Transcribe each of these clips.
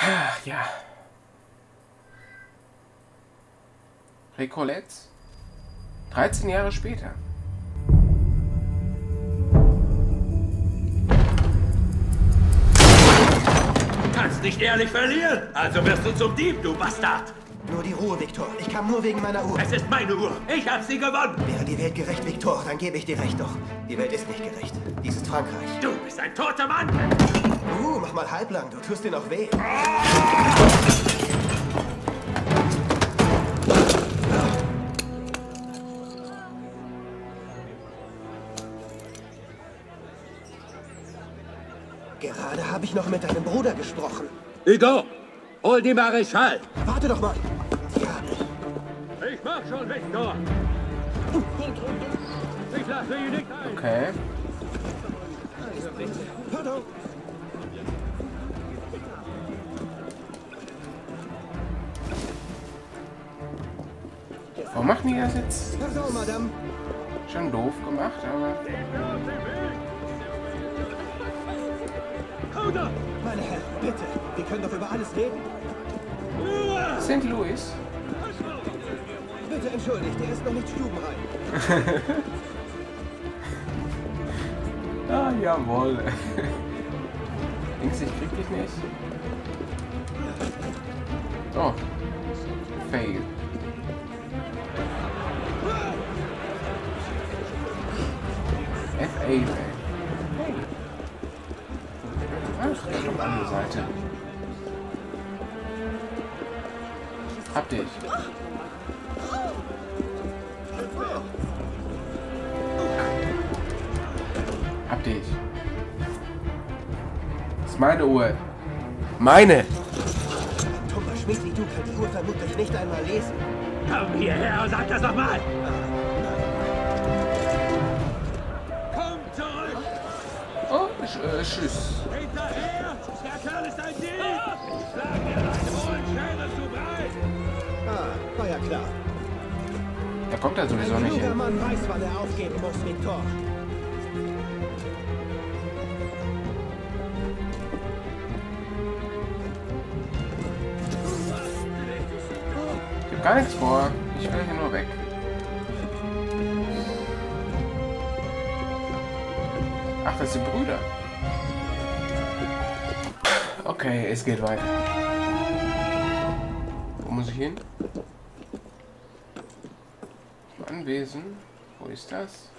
Ach, ja. Recollets. 13 Jahre später. Du kannst nicht ehrlich verlieren, also wirst du zum Dieb, du Bastard. Nur die Ruhe, Viktor. Ich kam nur wegen meiner Uhr. Es ist meine Uhr. Ich hab sie gewonnen. Wäre die Welt gerecht, Viktor, dann gebe ich dir recht. Doch die Welt ist nicht gerecht. Dies ist Frankreich. Du bist ein toter Mann. Mach mal halblang. Du tust dir noch weh. Gerade habe ich noch mit deinem Bruder gesprochen. Hugo, hol die Maréchal. Warte doch mal. Ja. Ich mach schon, Victor. Ich lasse ihn nicht ein. Okay. Pardon. Warum machen die das jetzt? Pardon, Madame. Schon doof gemacht, aber... Meine Herren, bitte. Wir können doch über alles reden. St. Louis. Bitte entschuldigt, er ist noch nicht stubenrein. Ah, jawohl. Denkst du, ich krieg dich nicht? Oh. Fail. FA, ey. Hey. Ach, das ist auf die andere Seite. Hab dich. Hab dich. Das ist meine Uhr. Meine! Dummer Schmied wie du kann die Uhr vermutlich nicht einmal lesen. Komm hierher und sag das nochmal. Komm zurück. Oh, tschüss. Hinterher. Der Kerl ist ein Dieb. Schlag dir eine Schere zu breit. War ja klar. Da kommt er sowieso Ein nicht kluger hin. Mann weiß, wann er aufgeben muss, Viktor. Ich hab gar nichts vor. Ich will hier nur weg. Ach, das sind Brüder. Okay, es geht weiter. Wo muss ich hin? Anwesen. Wo ist das?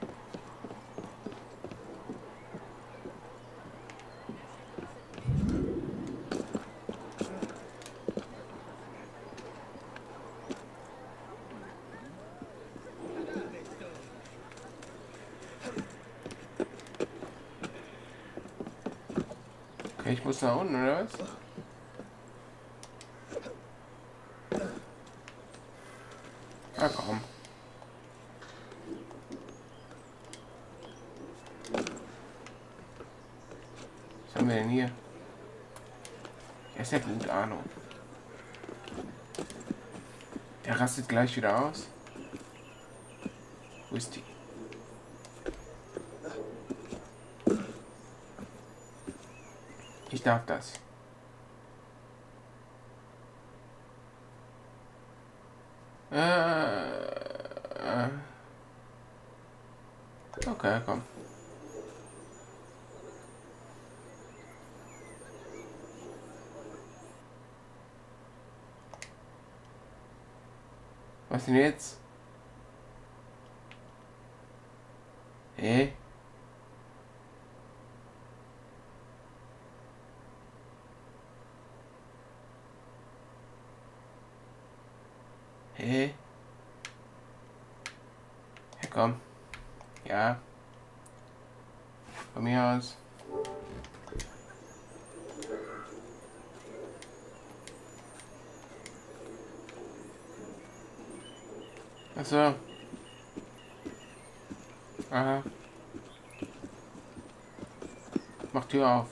Okay, ich muss nach unten, oder was? Ah, komm. Was haben wir denn hier? Ja, ist ja gut, Arno. Der rastet gleich wieder aus. Wo ist die? Ich darf das. Okay, komm. Was denn jetzt? Hä? Hä? Ja, komm. Ja. Von mir aus. Ach so. Aha. Mach Tür auf.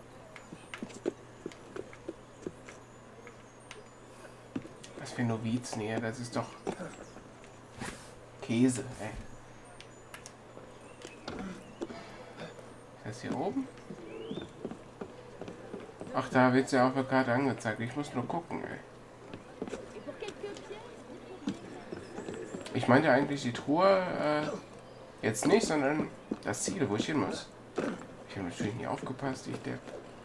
Was für Novizen hier, das ist doch Käse, ey. Ist das hier oben? Ach, da wird ja auf der Karte angezeigt. Ich muss nur gucken, ey. Ich meinte eigentlich die Truhe jetzt nicht, sondern das Ziel, wo ich hin muss. Ich habe natürlich nicht aufgepasst, ich Depp.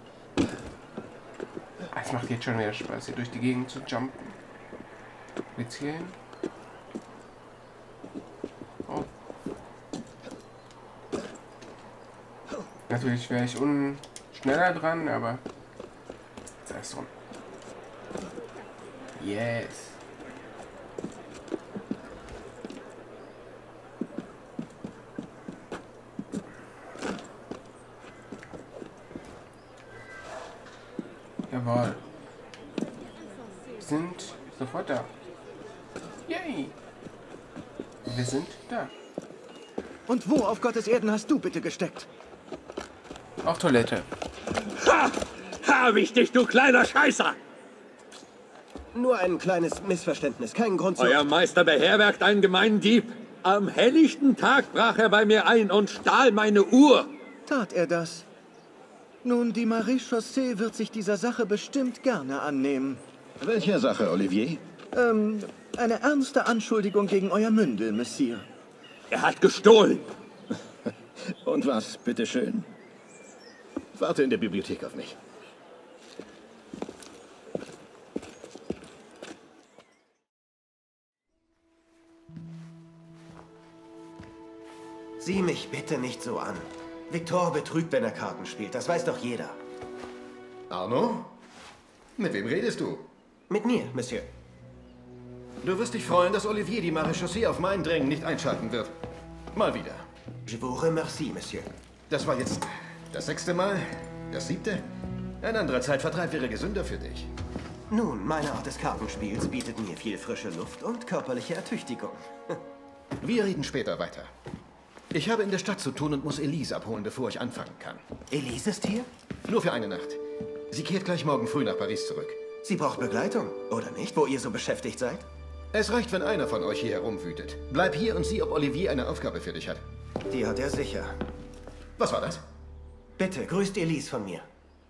Es macht jetzt schon wieder Spaß, hier durch die Gegend zu jumpen. Geht's hier hin? Oh. Natürlich wäre ich schneller dran, aber sei es drum. Yes. Jawohl. Sind sofort da. Yay! Wir sind da. Und wo auf Gottes Erden hast du bitte gesteckt? Auf Toilette. Ha! Hab ich dich, du kleiner Scheißer! Nur ein kleines Missverständnis, kein Grund zu... Euer Meister beherbergt einen gemeinen Dieb. Am helllichten Tag brach er bei mir ein und stahl meine Uhr. Tat er das? Nun, die Maréchaussee wird sich dieser Sache bestimmt gerne annehmen. Welcher Sache, Olivier? Eine ernste Anschuldigung gegen euer Mündel, Monsieur. Er hat gestohlen. Und was, bitteschön? Warte in der Bibliothek auf mich. Sieh mich bitte nicht so an. Victor betrügt, wenn er Karten spielt. Das weiß doch jeder. Arno? Mit wem redest du? Mit mir, Monsieur. Du wirst dich freuen, dass Olivier die Maréchaussee auf mein Drängen nicht einschalten wird. Mal wieder. Je vous remercie, Monsieur. Das war jetzt das 6. Mal? Das 7.? Ein anderer Zeitvertreib wäre gesünder für dich. Nun, meine Art des Kartenspiels bietet mir viel frische Luft und körperliche Ertüchtigung. Wir reden später weiter. Ich habe in der Stadt zu tun und muss Elise abholen, bevor ich anfangen kann. Elise ist hier? Nur für eine Nacht. Sie kehrt gleich morgen früh nach Paris zurück. Sie braucht Begleitung, oder nicht, wo ihr so beschäftigt seid? Es reicht, wenn einer von euch hier herumwütet. Bleib hier und sieh, ob Olivier eine Aufgabe für dich hat. Die hat er sicher. Was war das? Bitte, grüßt Elise von mir.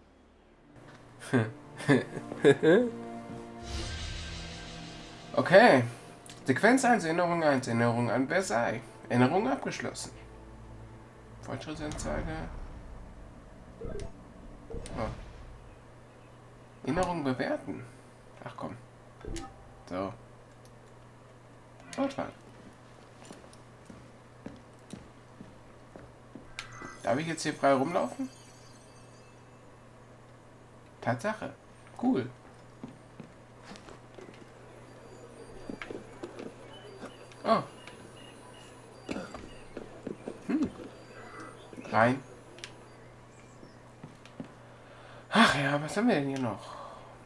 Okay. Sequenz 1, Erinnerung 1, Erinnerung an Versailles. Erinnerung abgeschlossen. Fortschrittsanzeige. Oh. Erinnerung bewerten. Ach komm. So. Fortfahren. Darf ich jetzt hier frei rumlaufen? Tatsache. Cool. Oh. Rein. Ach ja, was haben wir denn hier noch?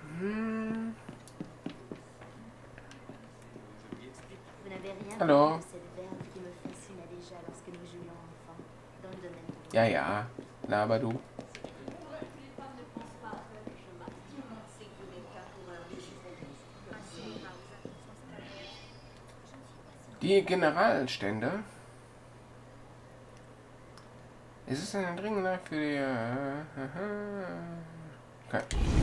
Hallo. Ja, ja. Laber du. Die Generalstände. Ist es ein dringender für die... Okay.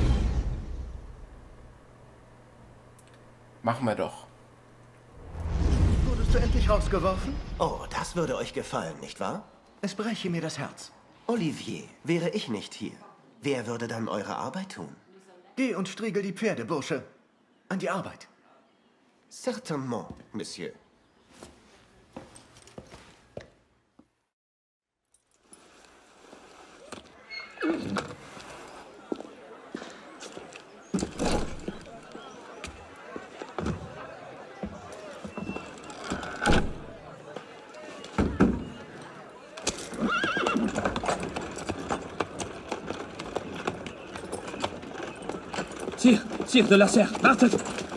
Machen wir doch. Wurdest du endlich rausgeworfen? Oh, das würde euch gefallen, nicht wahr? Es breche mir das Herz. Olivier, wäre ich nicht hier, wer würde dann eure Arbeit tun? Geh und striegel die Pferde, Bursche. An die Arbeit. Certainement, Monsieur. Sire de la Serre, wartet!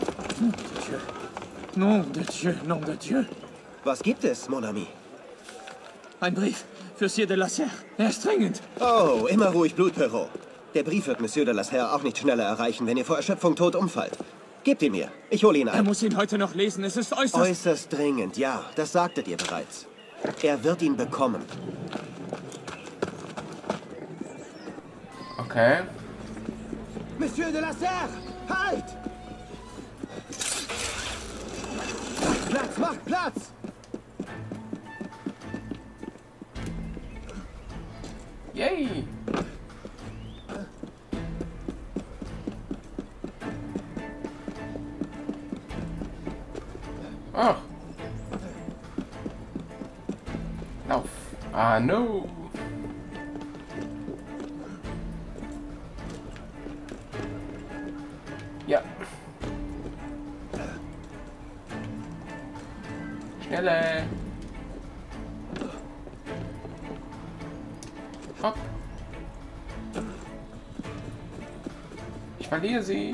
Nom de Dieu, nom de Dieu. Was gibt es, mon ami? Ein Brief für Sire de la Serre. Er ist dringend. Oh, immer ruhig, Blutperot. Der Brief wird Monsieur de la Serre auch nicht schneller erreichen, wenn ihr vor Erschöpfung tot umfallt. Gebt ihn mir. Ich hole ihn Er ein. muss ihn heute noch lesen. Es ist äußerst... Äußerst dringend, ja. Das sagtet ihr bereits. Er wird ihn bekommen. Okay. Monsieur de la Serre! Halt! Macht Platz, macht Platz! Yay! Ach. Lauf. Ah, no. Ja. Schneller. Hopp. Ich verliere sie.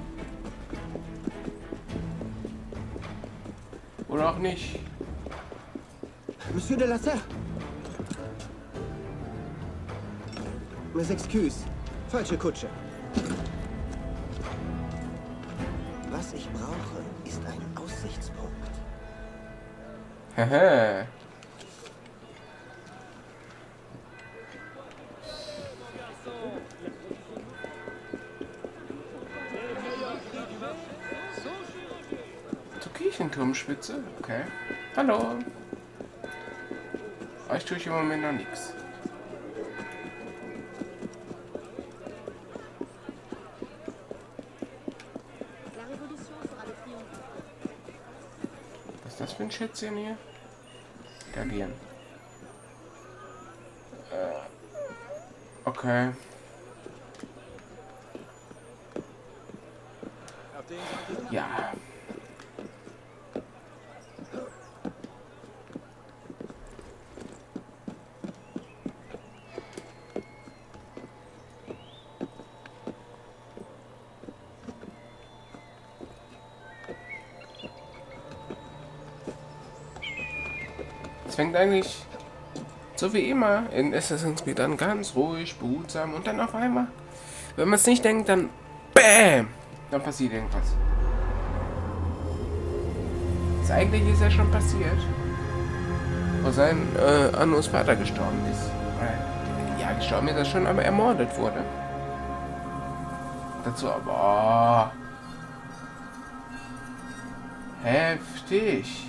Oder auch nicht. Monsieur de la Serre! Mes excuses. Falsche Kutsche. Was ich brauche, ist ein Aussichtspunkt. Haha. Zur Kirchenturmspitze? Okay. Hallo. Euch tue ich im Moment noch nichts. Was ist das für ein Schätzchen hier? Reagieren. Okay. Ja. Es fängt eigentlich so wie immer in Assassin's Creed an, ganz ruhig, behutsam und dann auf einmal, wenn man es nicht denkt, dann BÄM! Dann passiert irgendwas. Das eigentlich ist ja schon passiert, wo sein Annus Vater gestorben ist. Ja, gestorben ist er schon, aber ermordet wurde. Dazu aber... heftig.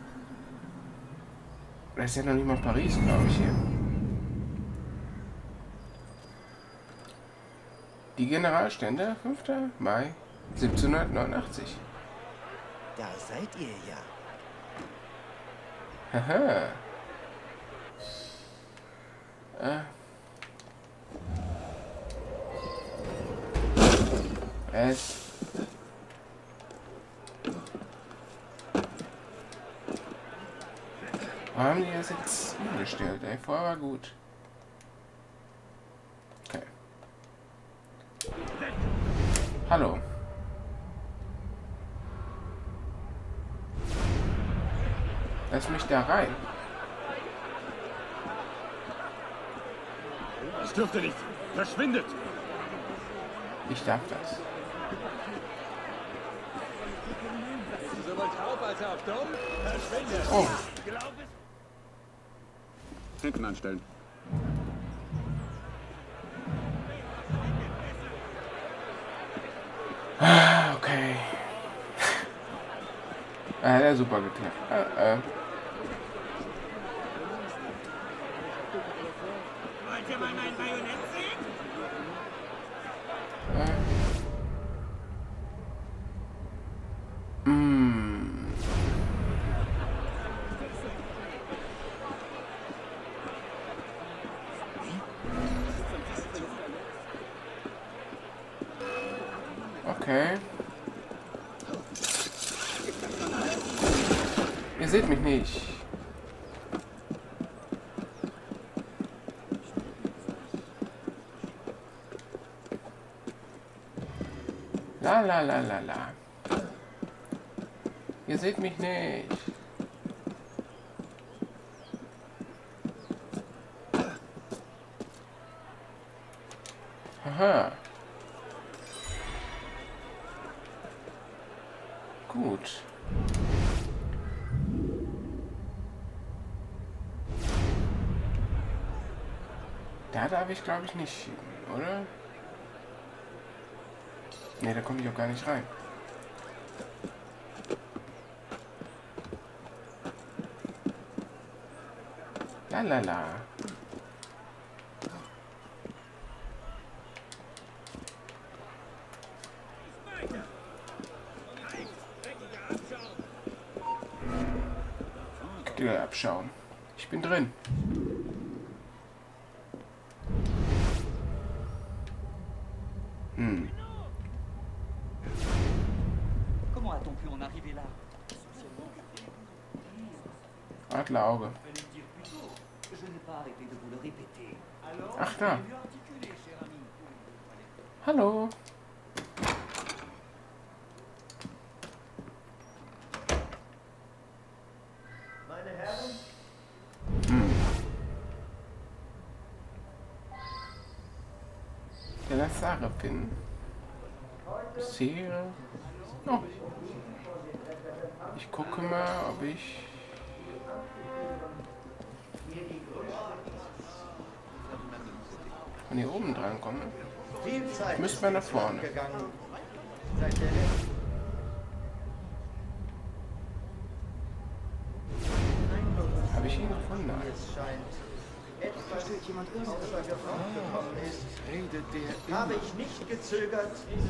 Das ist ja noch nicht mal Paris, glaube ich, hier. Die Generalstände, 5. Mai 1789. Da seid ihr ja. Haha. Es... haben die das jetzt umgestellt, ey? Vorher war gut. Okay. Hallo. Lass mich da rein. Das dürfte nicht. Verschwindet! Ich darf das. Sowohl taub als auch dumm. Verschwindet! Oh. Hinten anstellen. Okay. Hat er super geklappt. Wollt ihr mal mein Bajonett sehen? Okay. Ihr seht mich nicht. La la la la la. Ihr seht mich nicht. Aha. Gut. Da darf ich, glaube ich, nicht hin, oder? Ne, da komme ich auch gar nicht rein. Lalala. Abschauen. Ich bin drin. Comment a-t-on pu en arriver là? Adlerauge. Je n'ai pas arrêté de vous le répéter. Ach da. Hallo. Der Lazare finden. Sehe. Oh. Ich gucke mal, ob ich. Von hier oben dran komme. Müssen wir nach vorne. Habe ich ihn gefunden? Versteht jemand außer Gefahr gekommen ist, redet der habe ich nicht gezögert.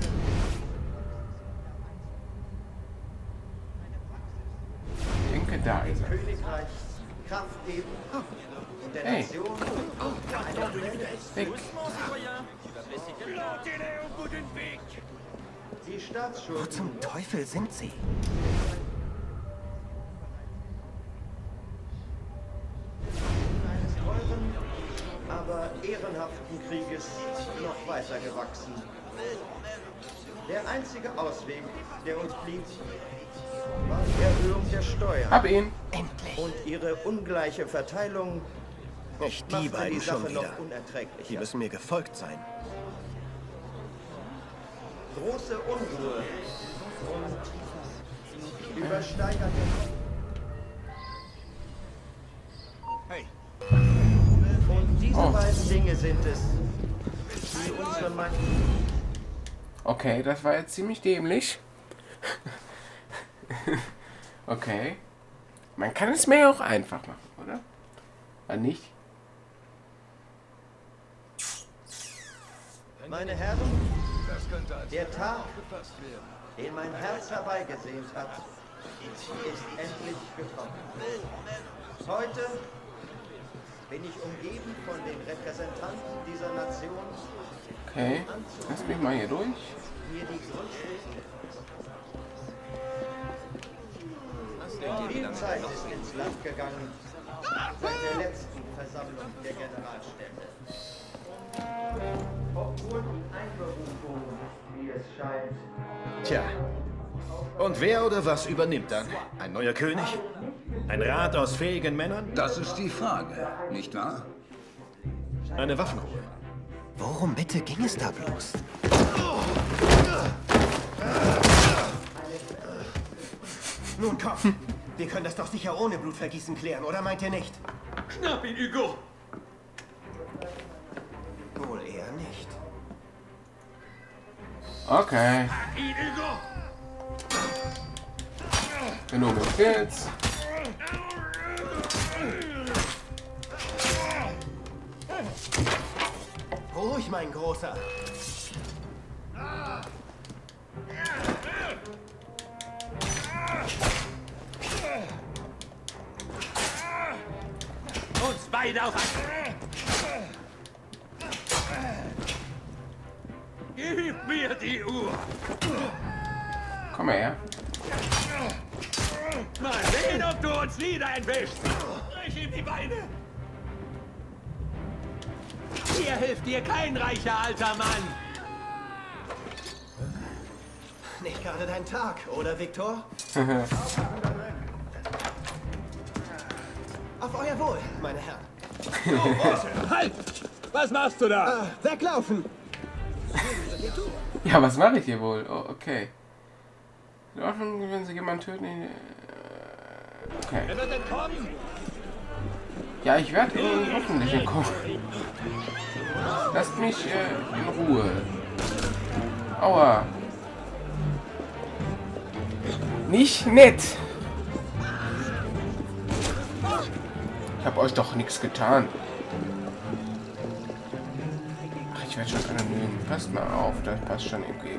Ich denke, da ist er. Königreich Kraft geben und der Nation eine Weg. die Staatsschulden. Wo zum Teufel sind sie? Eines teuren, aber ehrenhaften Krieges noch weiter gewachsen. Der einzige Ausweg, der uns blieb, war die Erhöhung der Steuern. Hab ihn. Endlich. Und ihre ungleiche Verteilung Nicht die machte die beiden Sache schon wieder. noch Die unerträglicher. müssen mir gefolgt sein. Große Unruhe und übersteigerte... Hey. Und diese beiden Dinge sind es, die unsere Macht... Okay, das war jetzt ziemlich dämlich. Okay. Man kann es mir ja auch einfach machen, oder? Nicht? Meine Herren, der Tag, den mein Herz herbeigesehnt hat, ist endlich gekommen. Heute bin ich umgeben von den Repräsentanten dieser Nation, Okay. Lass mich mal hier durch. mir die Grundstücke. Viel Zeit ist ins Land gegangen seit der letzten Versammlung der Generalstädte. Obwohl die Einberufung, wie es scheint, Tja. Und wer oder was übernimmt dann? Ein neuer König? Ein Rat aus fähigen Männern? Das ist die Frage, nicht wahr? Eine Waffenruhe? Worum bitte ging es da bloß? Nun komm, wir können das doch sicher ohne Blutvergießen klären, oder meint ihr nicht? Schnapp ihn, Hugo! Wohl eher nicht. Okay. Ihn, Hugo! Genug mit Kills. Ruhig, mein Großer. Uns beide auf Gib mir die Uhr! Komm her. Mal sehen, ob du uns wieder entwischst! Brich ihm die Beine! Hier hilft dir kein reicher alter Mann! Nicht gerade dein Tag, oder, Viktor? Auf euer Wohl, meine Herren. Halt! Was machst du da? Weglaufen! Ja, was mache ich hier wohl? Oh, okay. In Ordnung, wenn sie jemanden töten. Okay. Wer wird denn kommen? Ja, ich werde hoffentlich entkommen. Lasst mich in Ruhe. Aua. Nicht nett. Ich habe euch doch nichts getan. Ach, ich werde schon anonym. Passt mal auf, das passt schon irgendwie.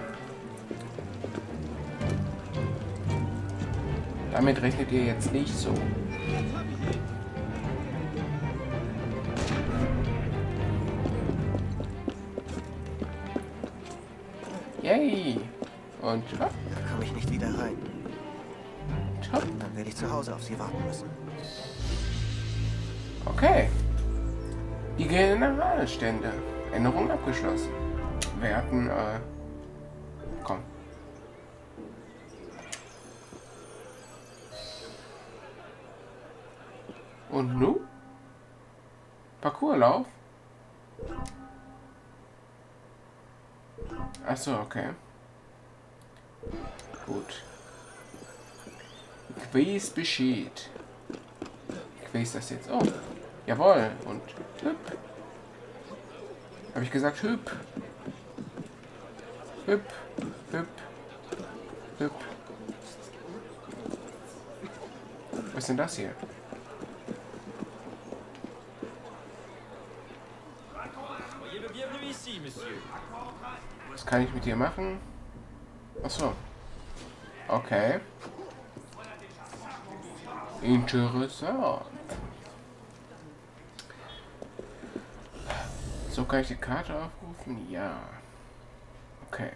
Damit rechnet ihr jetzt nicht so. Yay! Und hopp, Da komme ich nicht wieder rein. hopp. Dann werde ich zu Hause auf Sie warten müssen. Okay. Die Generalstände. Änderung abgeschlossen. Wir hatten, komm. Und nu? Parcourslauf? Achso, okay. Gut. Quiz besteht. Quiz das jetzt. Oh. Jawohl. Und hüpp. Habe ich gesagt hüpp. Hüpp. Hüpp. Hüpp. Was ist denn das hier? Was kann ich mit dir machen? Achso. Okay. Interessant. So, kann ich die Karte aufrufen? Ja. Okay.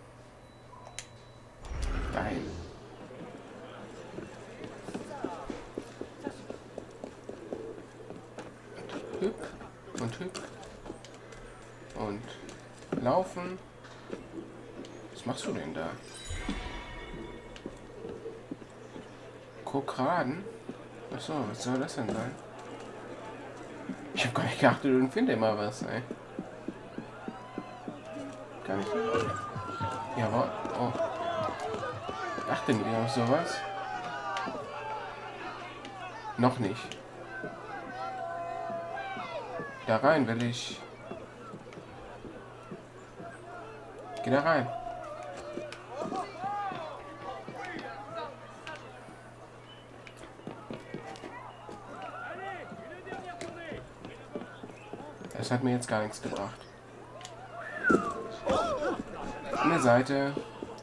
Dahin. Und hüpp. Und hüpp. Und laufen. Was machst du denn da? Kokraden? Achso, was soll das denn sein? Ich hab gar nicht geachtet und finde immer was, ey. Kann ich nicht. Jawohl. Oh. Achten wir auf sowas? Noch nicht. Da rein will ich. Geh da rein. Das hat mir jetzt gar nichts gebracht. Eine Seite.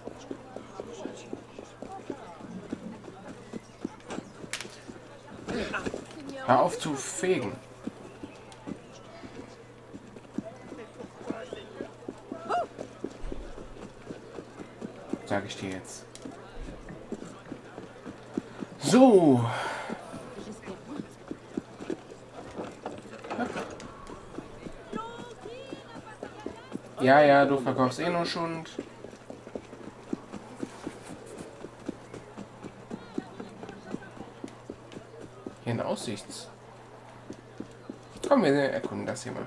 Hör auf zu fegen. Sag ich dir jetzt. So. Ja, ja, du verkaufst eh nur Schund. Hier ein Aussichts. Komm, wir erkunden das hier mal.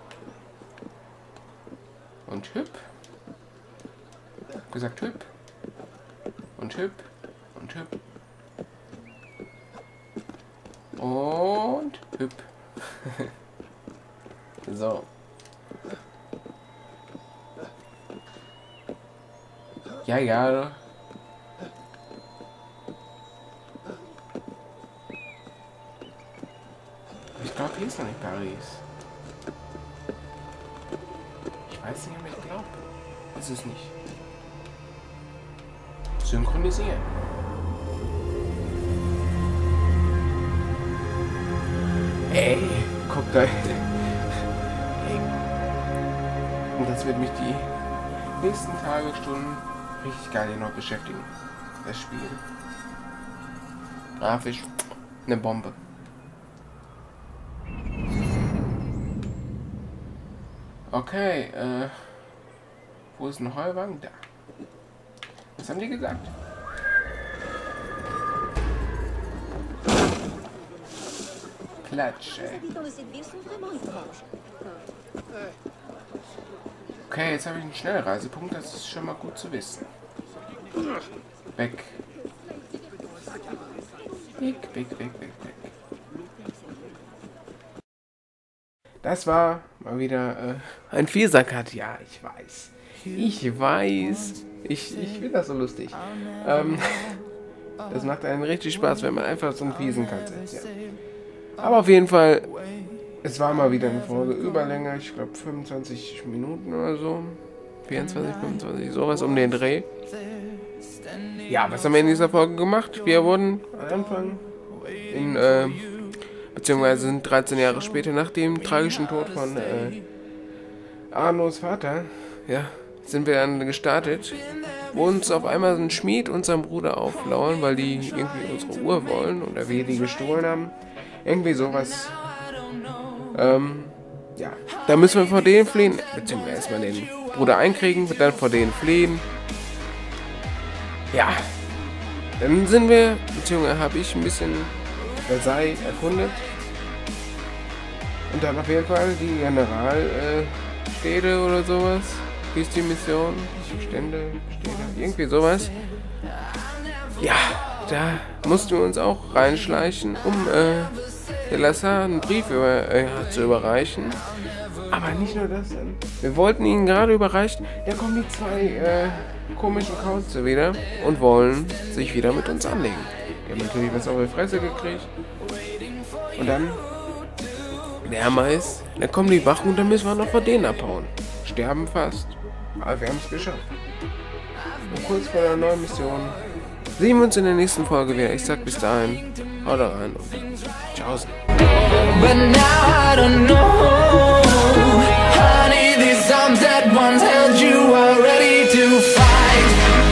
Und hüpp. Gesagt hüpp. Und hüpp. Und hüpp. Und hüpp. So. Ja, ja. Ich glaube, hier ist noch nicht Paris. Ich weiß nicht, ob ich glaube. Ist es nicht. Synchronisieren. Ey, guck da. Ey. Und das wird mich die nächsten Tage, Stunden richtig geil hier noch beschäftigen. Das Spiel. Grafisch eine Bombe. Okay, wo ist ein Heuwagen? Da. Was haben die gesagt? Klatsch, ey. Okay, jetzt habe ich einen Schnellreisepunkt, das ist schon mal gut zu wissen. Weg. Weg, weg, weg, weg, weg. Das war mal wieder ein Viersackert. Ja, ich weiß. Ich weiß. Ich finde das so lustig. Das macht einen richtig Spaß, wenn man einfach so einen fiesen Cut setzt. Ja. Aber auf jeden Fall, es war mal wieder eine Folge überlänger, ich glaube 25 Minuten oder so. 24, 25, sowas um den Dreh. Ja, was haben wir in dieser Folge gemacht? Wir wurden am Anfang beziehungsweise sind 13 Jahre später nach dem tragischen Tod von Arnos Vater, ja, sind wir dann gestartet, wo uns auf einmal ein Schmied und sein Bruder auflauern, weil die irgendwie unsere Uhr wollen oder wir die gestohlen haben. Irgendwie sowas. Ja, da müssen wir vor denen fliehen, beziehungsweise erstmal den Bruder einkriegen, dann vor denen fliehen. Ja, dann sind wir, beziehungsweise habe ich ein bisschen Versailles erkundet. Und dann auf jeden Fall die Generalstädte oder sowas. Wie ist die Mission? Stände, Städte, irgendwie sowas. Ja, da mussten wir uns auch reinschleichen, um de la Salle einen Brief zu überreichen. Aber nicht nur das. Wir wollten ihn gerade überreichen. Da kommen die zwei komischen Kauzze wieder und wollen sich wieder mit uns anlegen. Die haben natürlich was auf die Fresse gekriegt. Und dann der Mais, dann kommen die Wachen und dann müssen wir noch vor denen abhauen. Sterben fast. Aber wir haben es geschafft. Und kurz vor der neuen Mission sehen wir uns in der nächsten Folge wieder. Ich sag bis dahin, haut rein und ciao. But now I don't know, honey, these arms that once held you are ready to fight.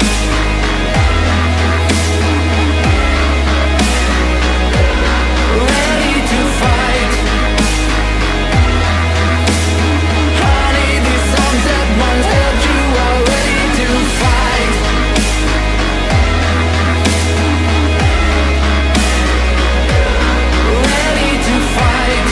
Ready to fight. Honey, these arms that once held you are ready to fight. Ready to fight.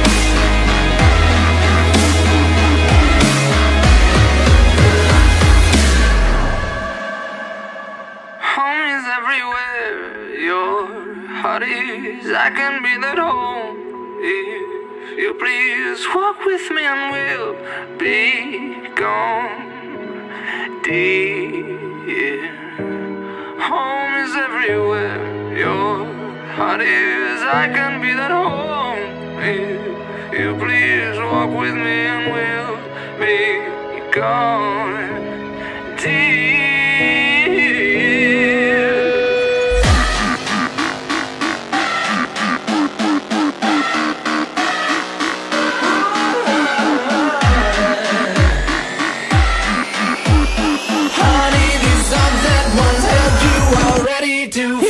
Home is everywhere, your heart is, I can be that home. If you please walk with me and we'll be gone. Dear, home is everywhere, your heart is, I can be that home. If you please walk with me and we'll be gone. Dear. Honey, these arms that once held you are ready to